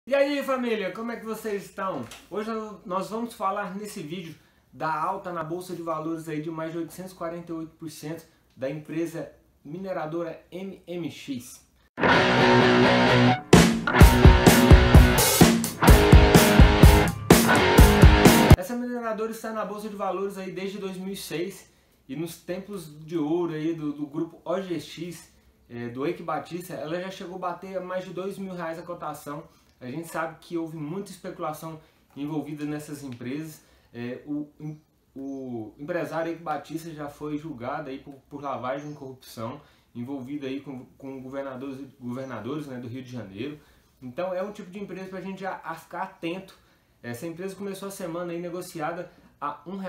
E aí família, como é que vocês estão? Hoje nós vamos falar nesse vídeo da alta na Bolsa de Valores aí de mais de 848% da empresa mineradora MMX. Essa mineradora está na Bolsa de Valores aí desde 2006 e nos tempos de ouro aí do grupo OGX, do Eike Batista, ela já chegou a bater a mais de R$2.000 a cotação. A gente sabe que houve muita especulação envolvida nessas empresas. O empresário Eike Batista já foi julgado aí por lavagem e corrupção, envolvido aí com governadores né, do Rio de Janeiro. Então é um tipo de empresa para a gente ficar atento. Essa empresa começou a semana aí negociada a R$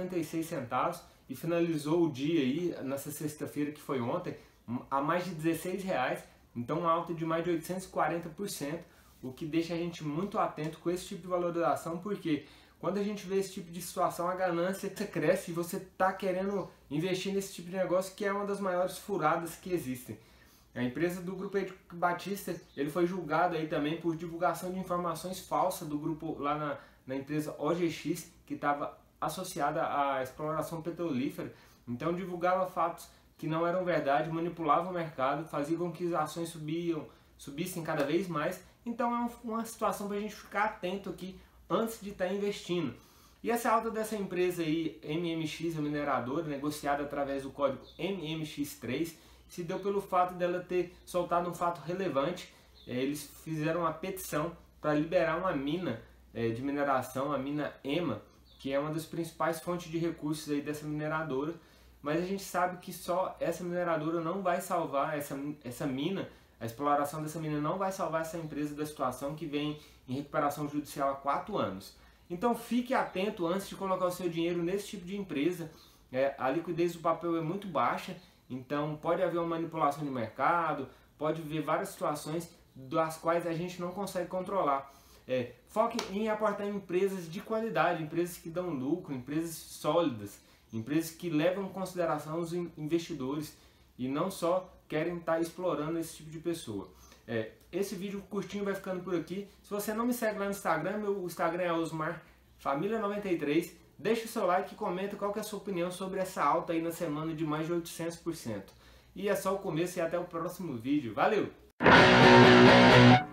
1,76 e finalizou o dia aí, nessa sexta-feira que foi ontem, a mais de R$16, então uma alta de mais de 840%, o que deixa a gente muito atento com esse tipo de valorização, porque quando a gente vê esse tipo de situação, a ganância cresce e você está querendo investir nesse tipo de negócio, que é uma das maiores furadas que existem. A empresa do grupo Eike Batista, ele foi julgado aí também por divulgação de informações falsas do grupo lá na empresa OGX, que estava associada à exploração petrolífera. Então divulgava fatos que não eram verdade, manipulava o mercado, fazia com que as ações subissem cada vez mais. Então é uma situação para a gente ficar atento aqui antes de estar investindo. E essa alta dessa empresa aí, MMX, a mineradora, negociada através do código MMX3, se deu pelo fato dela ter soltado um fato relevante. Eles fizeram uma petição para liberar uma mina de mineração, a mina EMA, que é uma das principais fontes de recursos aí dessa mineradora. Mas a gente sabe que só essa mineradora não vai salvar essa mina, a exploração dessa mina não vai salvar essa empresa da situação que vem em recuperação judicial há 4 anos. Então fique atento antes de colocar o seu dinheiro nesse tipo de empresa. A liquidez do papel é muito baixa, então pode haver uma manipulação de mercado, pode haver várias situações das quais a gente não consegue controlar. Foque em aportar em empresas de qualidade, empresas que dão lucro, empresas sólidas, empresas que levam em consideração os investidores e não só querem estar explorando esse tipo de pessoa. Esse vídeo curtinho vai ficando por aqui. Se você não me segue lá no Instagram, meu Instagram é osmarfamilia93. Deixa o seu like e comenta qual que é a sua opinião sobre essa alta aí na semana de mais de 800%. E é só o começo e até o próximo vídeo. Valeu!